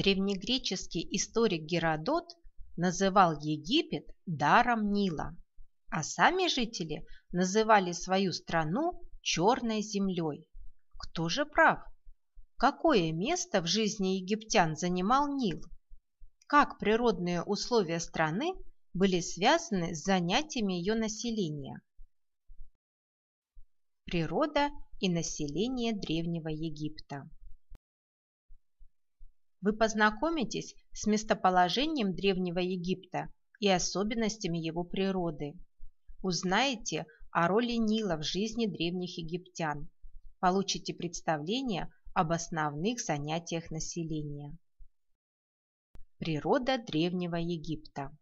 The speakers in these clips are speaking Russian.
Древнегреческий историк Геродот называл Египет даром Нила, а сами жители называли свою страну Черной землей. Кто же прав? Какое место в жизни египтян занимал Нил? Как природные условия страны были связаны с занятиями ее населения? Природа и население Древнего Египта. Вы познакомитесь с местоположением Древнего Египта и особенностями его природы. Узнаете о роли Нила в жизни древних египтян. Получите представление об основных занятиях населения. Природа Древнего Египта.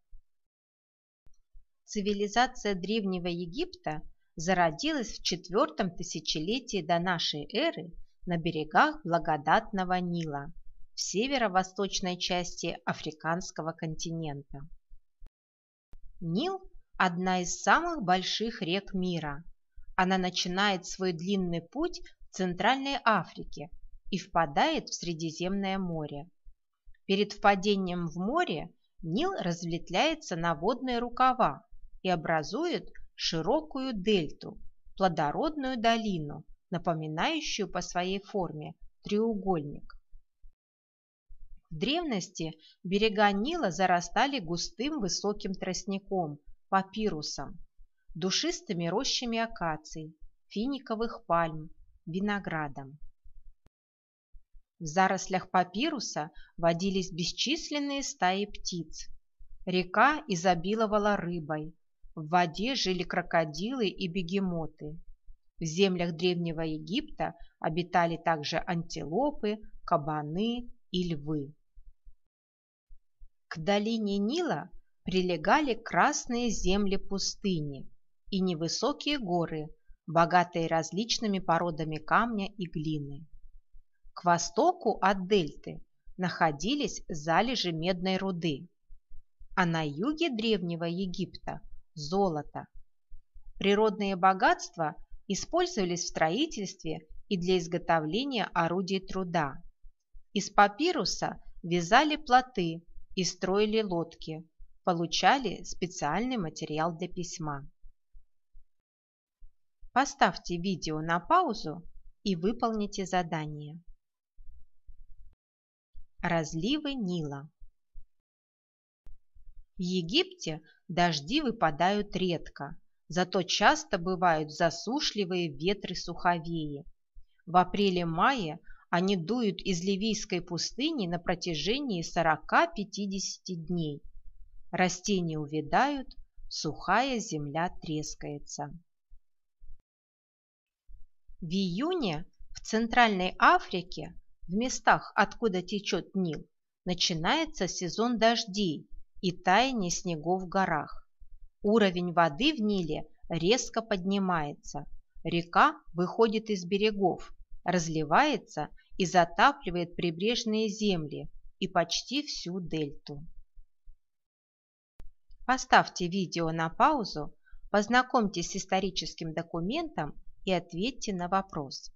Цивилизация Древнего Египта зародилась в IV тысячелетии до нашей эры на берегах благодатного Нила в северо-восточной части африканского континента. Нил – одна из самых больших рек мира. Она начинает свой длинный путь в Центральной Африке и впадает в Средиземное море. Перед впадением в море Нил разветвляется на водные рукава и образует широкую дельту, плодородную долину, напоминающую по своей форме треугольник. В древности берега Нила зарастали густым высоким тростником, папирусом, душистыми рощами акаций, финиковых пальм, виноградом. В зарослях папируса водились бесчисленные стаи птиц. Река изобиловала рыбой. В воде жили крокодилы и бегемоты. В землях Древнего Египта обитали также антилопы, кабаны и львы. К долине Нила прилегали красные земли пустыни и невысокие горы, богатые различными породами камня и глины. К востоку от дельты находились залежи медной руды, а на юге Древнего Египта – золото. Природные богатства использовались в строительстве и для изготовления орудий труда. Из папируса вязали плоты и строили лодки, получали специальный материал для письма. Поставьте видео на паузу и выполните задание. Разливы Нила. В Египте дожди выпадают редко, зато часто бывают засушливые ветры-суховеи. В апреле-мае они дуют из Ливийской пустыни на протяжении 40-50 дней. Растения увядают, сухая земля трескается. В июне в Центральной Африке, в местах, откуда течет Нил, начинается сезон дождей и таяние снегов в горах. Уровень воды в Ниле резко поднимается. Река выходит из берегов, разливается и затапливает прибрежные земли и почти всю дельту. Поставьте видео на паузу, познакомьтесь с историческим документом и ответьте на вопрос.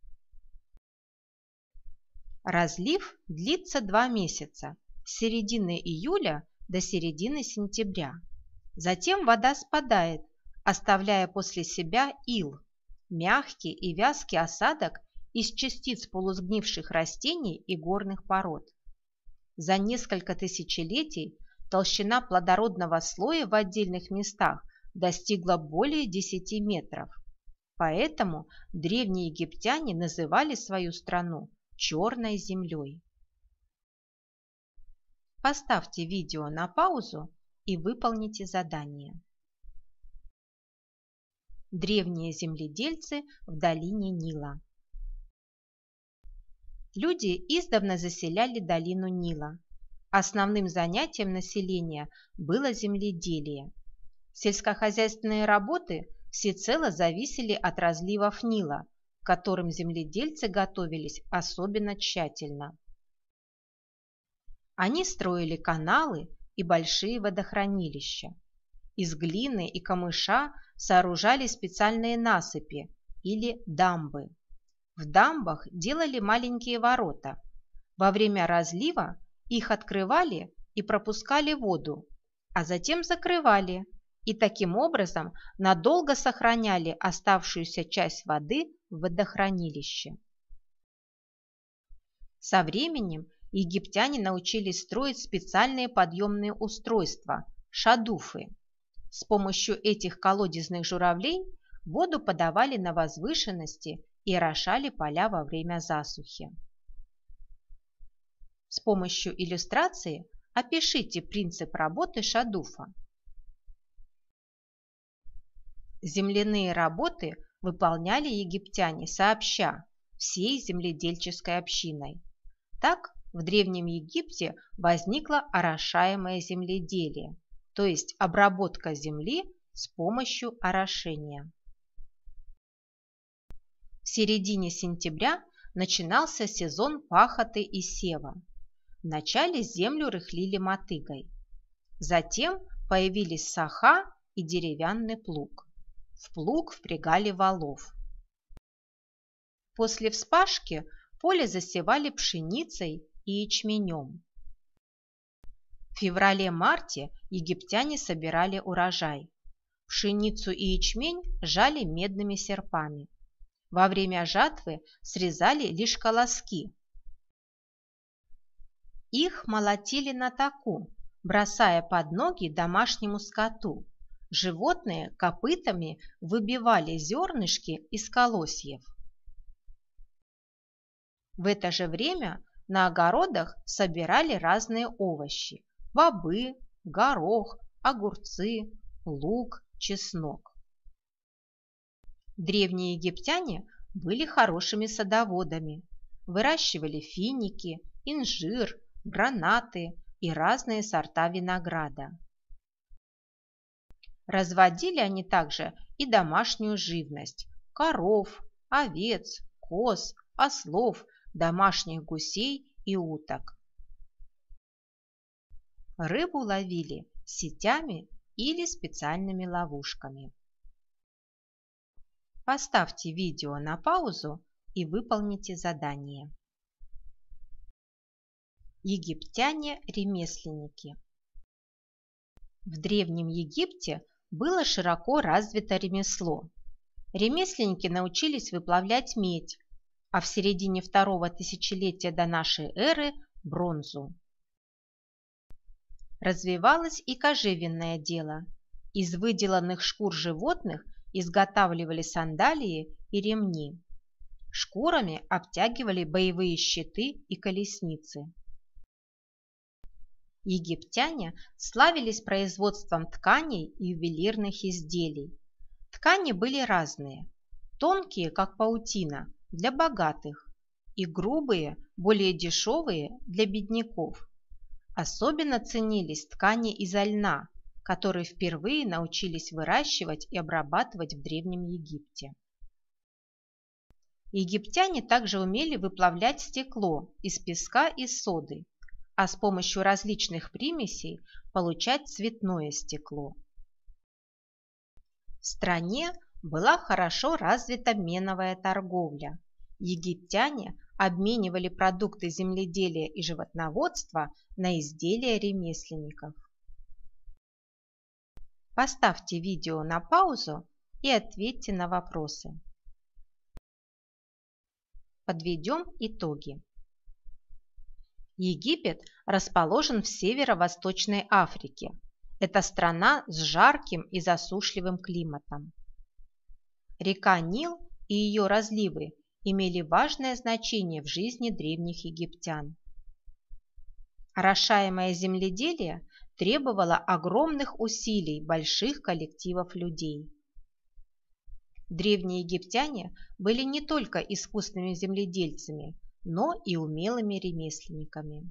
Разлив длится 2 месяца, с середины июля до середины сентября. Затем вода спадает, оставляя после себя ил, мягкий и вязкий осадок из частиц полусгнивших растений и горных пород. За несколько тысячелетий толщина плодородного слоя в отдельных местах достигла более 10 метров. Поэтому древние египтяне называли свою страну Черной землей. Поставьте видео на паузу и выполните задание. Древние земледельцы в долине Нила. Люди издавна заселяли долину Нила. Основным занятием населения было земледелие. Сельскохозяйственные работы всецело зависели от разливов Нила, к которым земледельцы готовились особенно тщательно. Они строили каналы и большие водохранилища. Из глины и камыша сооружали специальные насыпи или дамбы. В дамбах делали маленькие ворота. Во время разлива Их открывали и пропускали воду, а затем закрывали и таким образом надолго сохраняли оставшуюся часть воды в водохранилище. Со временем египтяне научились строить специальные подъемные устройства – шадуфы. С помощью этих колодезных журавлей воду подавали на возвышенности и орошали поля во время засухи. С помощью иллюстрации опишите принцип работы шадуфа. Земляные работы выполняли египтяне сообща, всей земледельческой общиной. Так в Древнем Египте возникло орошаемое земледелие, то есть обработка земли с помощью орошения. В середине сентября начинался сезон пахоты и сева. Вначале землю рыхлили мотыгой. Затем появились саха и деревянный плуг. В плуг впрягали волов. После вспашки поле засевали пшеницей и ячменем. В феврале-марте египтяне собирали урожай. Пшеницу и ячмень жали медными серпами. Во время жатвы срезали лишь колоски. Их молотили на таку, бросая под ноги домашнему скоту. Животные копытами выбивали зернышки из колосьев. В это же время на огородах собирали разные овощи – бобы, горох, огурцы, лук, чеснок. Древние египтяне были хорошими садоводами, выращивали финики, инжир, гранаты и разные сорта винограда. Разводили они также и домашнюю живность – коров, овец, коз, ослов, домашних гусей и уток. Рыбу ловили сетями или специальными ловушками. Поставьте видео на паузу и выполните задание. Египтяне-ремесленники. В Древнем Египте было широко развито ремесло. Ремесленники научились выплавлять медь, а в середине второго тысячелетия до нашей эры – бронзу. Развивалось и кожевенное дело. Из выделанных шкур животных изготавливали сандалии и ремни. Шкурами обтягивали боевые щиты и колесницы. Египтяне славились производством тканей и ювелирных изделий. Ткани были разные. Тонкие, как паутина, для богатых, и грубые, более дешевые, для бедняков. Особенно ценились ткани изо льна, которые впервые научились выращивать и обрабатывать в Древнем Египте. Египтяне также умели выплавлять стекло из песка и соды, а с помощью различных примесей получать цветное стекло. В стране была хорошо развита меновая торговля. Египтяне обменивали продукты земледелия и животноводства на изделия ремесленников. Поставьте видео на паузу и ответьте на вопросы. Подведем итоги. Египет расположен в северо-восточной Африке. Это страна с жарким и засушливым климатом. Река Нил и ее разливы имели важное значение в жизни древних египтян. Орошаемое земледелие требовало огромных усилий больших коллективов людей. Древние египтяне были не только искусными земледельцами, но и умелыми ремесленниками.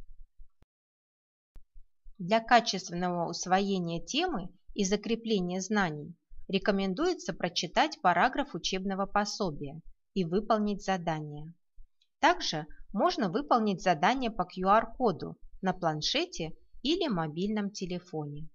Для качественного усвоения темы и закрепления знаний рекомендуется прочитать параграф учебного пособия и выполнить задание. Также можно выполнить задание по QR-коду на планшете или мобильном телефоне.